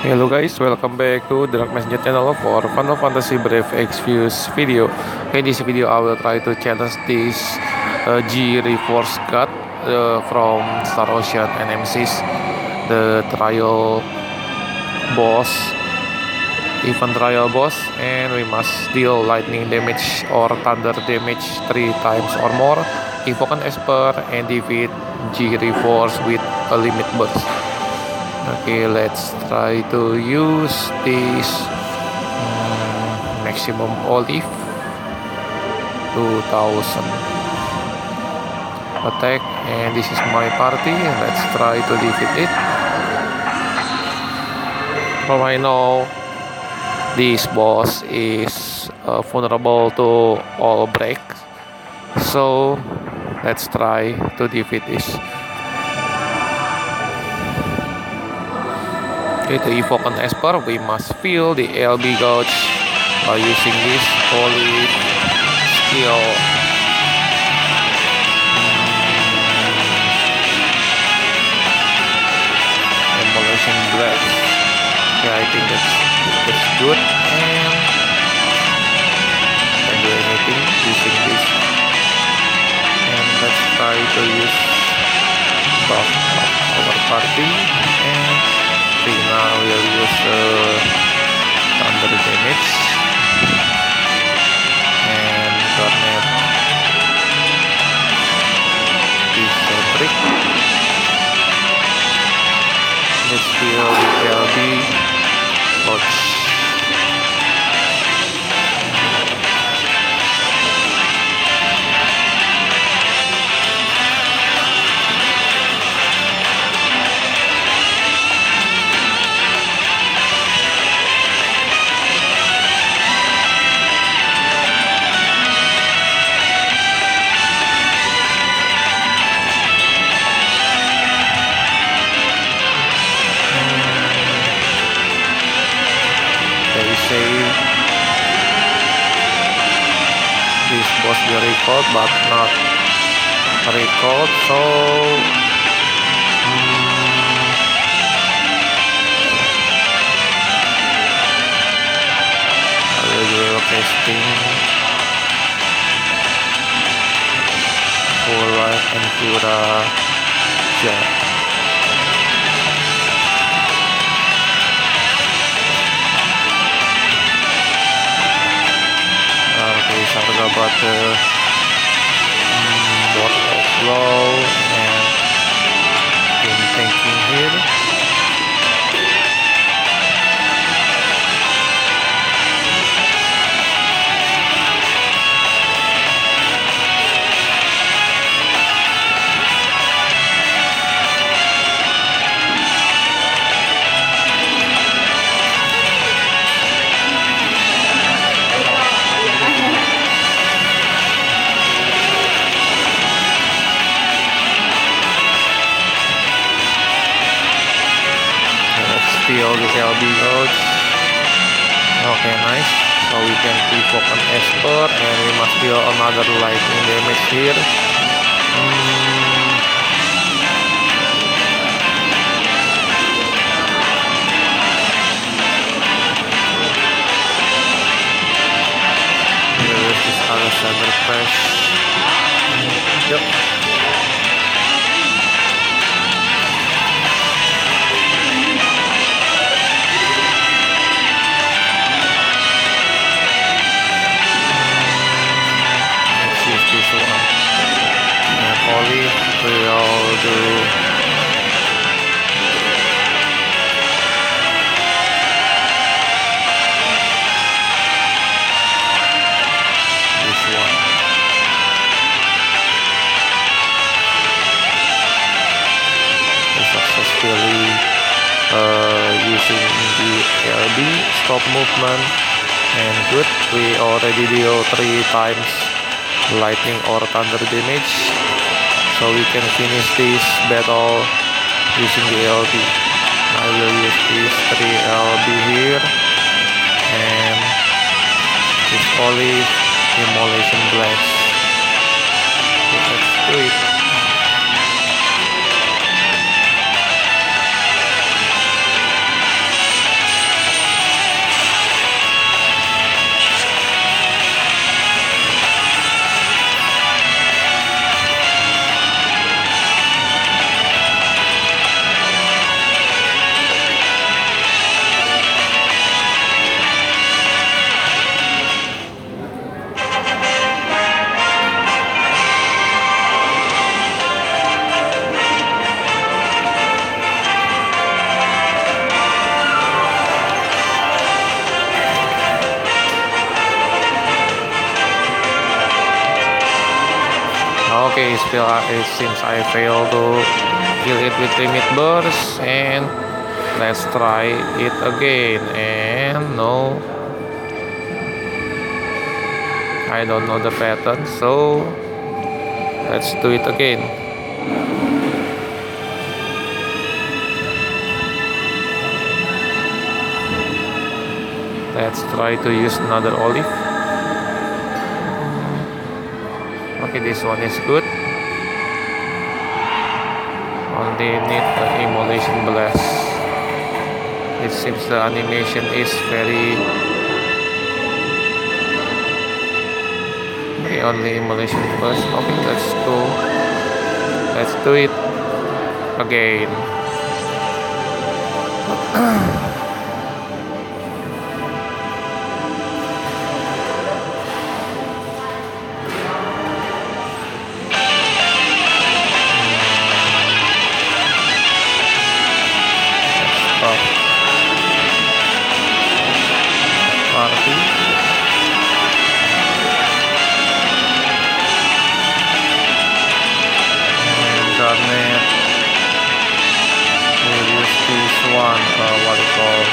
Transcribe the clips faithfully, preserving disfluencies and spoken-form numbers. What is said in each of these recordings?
Hello guys, welcome back to the Dark Messenger channel for Final Fantasy Brave Exvius video. In this video, I will try to challenge this uh, G Reforce God uh, from Star Ocean and Nemesis, the trial boss, even trial boss, and we must deal lightning damage or thunder damage three times or more, evoke an Esper, and defeat G Reforce with a limit burst. Okay, let's try to use this um, maximum olive two thousand attack, and this is my party. Let's try to defeat it. From I know this boss is uh, vulnerable to all breaks, so let's try to defeat this. Okay, to evoke an Esper, we must fill the L B gauge by using this holy skill. Demolition Blast. Okay, I think that's, that's good. And can do anything using this. And let's try to use buff of our party. And now we'll use uh, thunder damage and garnet this brick. Let's feel the L B lodge. Save this boss be recalled but not recalled, so hmm, I will do casting full life and Cura Jar. Sarga butter, um, bottle of flow, and in tanking here. Steal the L B gauge. Okay, nice. So we can evoke an Esper, and we must deal another lightning damage here. Hmm. Here is this Alexander Crash. Yep. Holy, we all do this one. We successfully uh, using the L B stop movement, and good. We already deal three times lightning or thunder damage, so we can finish this battle using the L B. I will use this three L B here, and this olive demolition blast. Okay, let's do it. Okay, still uh, it seems I failed to kill it with limit burst, and let's try it again. And no, I don't know the pattern, so let's do it again. Let's try to use another olive. Okay, this one is good. Only need the immolation blast. It seems the animation is very the only immolation blast. Okay, let's go. Let's do it again. Party. And Garnet. We'll use this one, uh, what it called.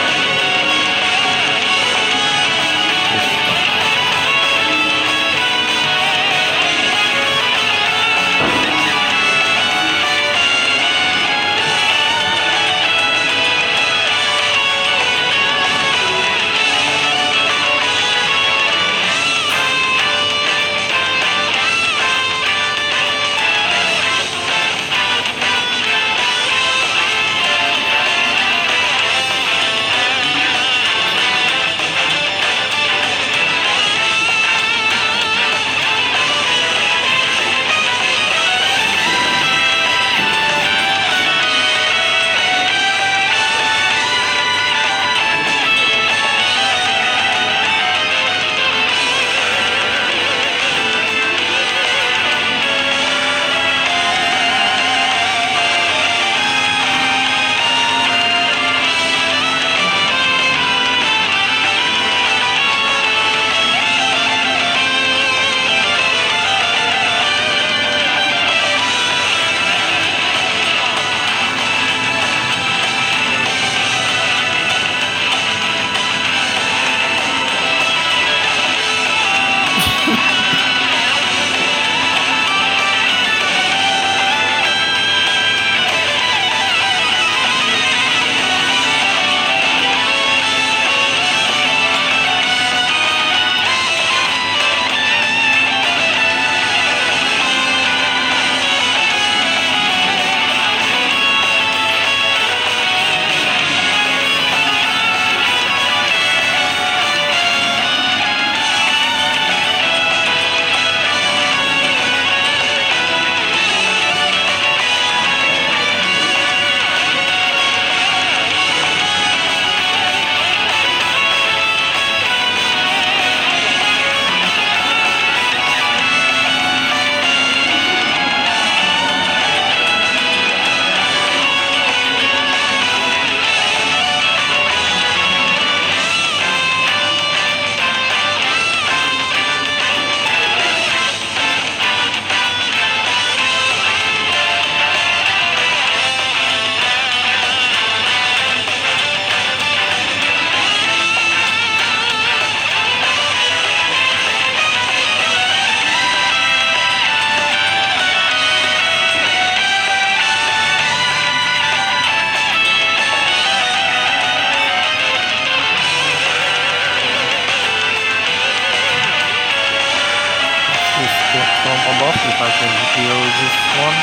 From above, if I can heal this one.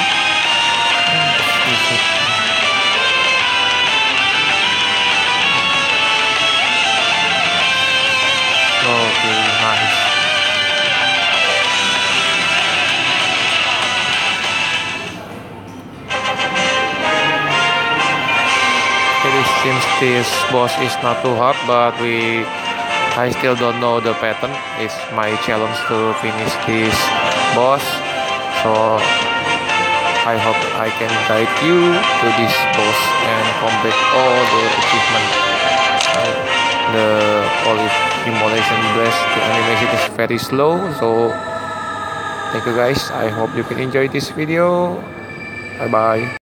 Let's use it. Okay, nice. Okay, it seems this boss is not too hard, but we I still don't know the pattern. It's my challenge to finish this boss. So I hope I can guide you to this boss and complete all the achievement. The olive immolation blast, the animation is very slow, so Thank you guys. I hope you can enjoy this video. Bye bye.